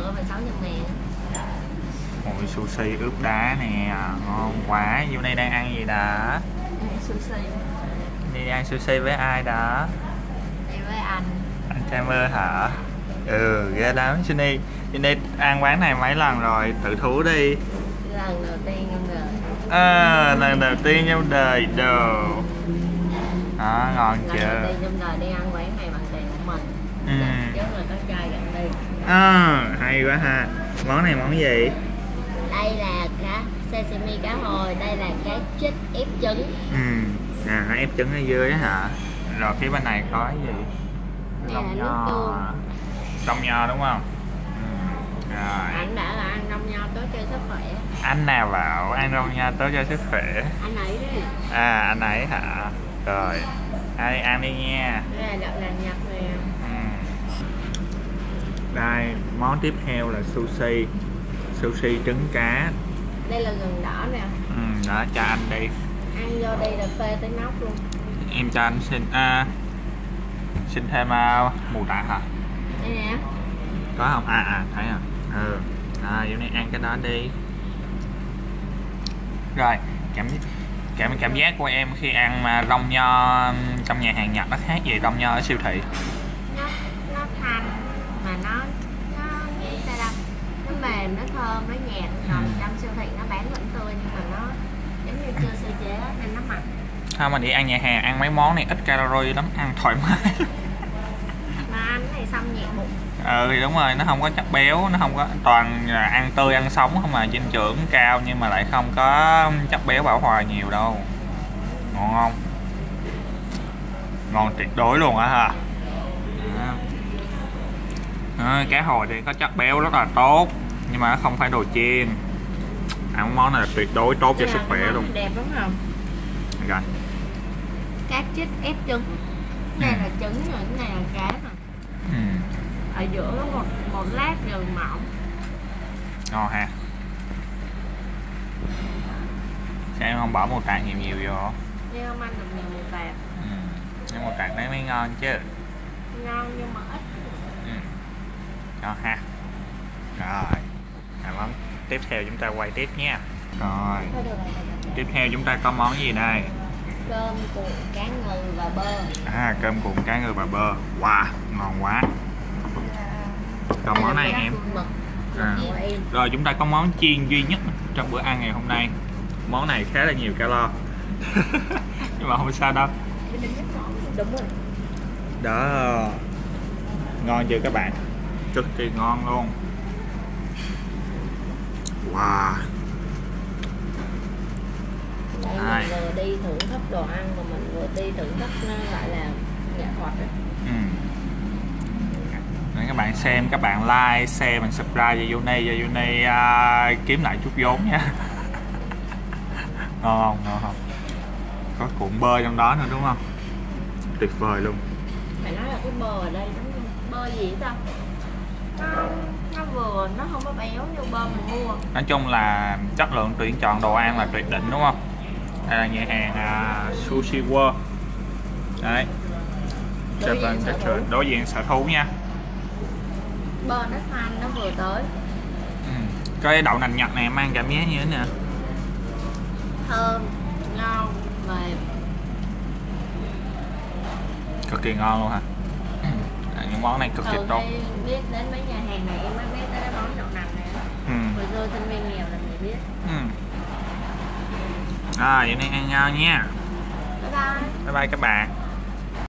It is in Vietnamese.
bữa và 600 ngàn. Ôi sushi ướp đá nè, ngon quá. Vô đây đang ăn gì đã? Sushi. Đi ăn sushi với ai đó? Đi với anh. Anh Timer hả? Ừ, ghê lắm. Sunny đi ăn quán này mấy lần rồi, tự thú đi. Lần đầu tiên trong đời. Lần đầu tiên trong đời đồ. Đó, ngon chưa? Lần đầu tiên trong đời đi ăn quán này bằng tiền của mình. Trước là có trai dẫn đi. Hay quá ha. Món này món gì? Đây là cá sashimi cá hồi, đây là cá chích ép trứng. Nó ép trứng ở dưới hả? Rồi phía bên này có cái gì? Lòng nho. Rong nho đúng không? Rồi. Anh đã là ăn rong nho tốt cho sức khỏe. Anh nào bảo ăn rong nho tốt cho sức khỏe? Anh ấy đi. Anh ấy hả? Rồi. Ai ăn đi nha. Đây là đậu lành Nhật nè. Đây, món tiếp theo là sushi. Sushi trứng cá. Đây là gừng đỏ nè. Đó, cho anh đi. Ăn vô đây là phê tới nóc luôn. Em cho anh xin thêm mù tạt hả? Đây nè. Có không? Thấy rồi. Vô này ăn cái đó đi. Rồi, cảm giác của em khi ăn rong nho trong nhà hàng Nhật nó khác gì rong nho ở siêu thị? Nó thanh mà nó nghĩ sao đâu, nó mềm, nó thơm, nó nhạt. Còn trong siêu thị nó bán vẫn tươi nhưng mà nó giống như chưa sơ chế nên nó mặn. Không, mà đi ăn nhà hàng ăn mấy món này ít calorie lắm, ăn thoải mái. Mà ăn cái này xong nhẹ bụng. Đúng rồi, nó không có chất béo, nó không có, toàn là ăn tươi ăn sống không, mà dinh dưỡng cao nhưng mà lại không có chất béo bão hòa nhiều đâu. Ngon không? Ngon tuyệt đối luôn á ha. Cá hồi thì có chất béo rất là tốt nhưng mà nó không phải đồ chiên. Ăn món này là tuyệt đối tốt cho sức khỏe luôn. Đẹp đúng không? Rồi. Cá chích ép trứng. Cái này là trứng rồi, cái này là cá nè. Ở giữa có một lát gừng mỏng. Ngon ha. Sao em không bỏ mù tạt nhiều vô? Nhưng không ăn được nhiều mù tạt. Nhưng mù tạt đấy mới ngon chứ. Ngon nhưng mà ít. Ngon ha. Rồi. Món tiếp theo chúng ta quay tiếp nha. Rồi. Tiếp theo chúng ta có món gì đây? Cơm cuộn cá ngừ và bơ. Cơm cuộn cá ngừ và bơ. Wow, ngon quá. Còn món này em. Rồi chúng ta có món chiên duy nhất trong bữa ăn ngày hôm nay. Món này khá là nhiều calo. Nhưng mà không sao đâu. Đúng rồi. Đó. Ngon chưa các bạn? Cực kỳ ngon luôn. Wow. Mình vừa đi thưởng thức đồ ăn mà mình vừa đi thưởng thức gọi là nghệ thuật đó. Nếu các bạn xem, các bạn like, share và subscribe cho Uni kiếm lại chút vốn nha. Ngon không? Ngon không? Có cuộn bơ trong đó nữa đúng không? Tuyệt vời luôn. Phải nói là cái bơ ở đây nó bơ gì ta? Nó vừa, nó không có béo như bơ mình mua. Nói chung là chất lượng tuyển chọn đồ ăn là tuyệt đỉnh đúng không? Đây là nhà hàng Sushi World. Đấy. Đối diện sở thú nha. Bơ nó thanh, nó vừa tới. Có cái đậu nành Nhật này mang cảm giác như thế nè. Thơm, ngon, mềm. Cực kỳ ngon luôn hả? Những món này cực kỳ tốt. Biết đến mấy nhà hàng này em mới biết tới món đậu nành này. Hồi xưa sinh viên nghèo là mình biết. Rồi, vậy nên ăn nhau nha. Bye bye. Bye bye các bạn.